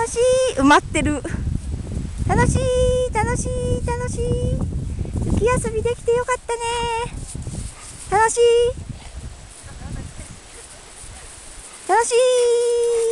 楽しい。埋まってる。楽しい楽しい楽しい。雪遊びできてよかったね。楽しい楽しい。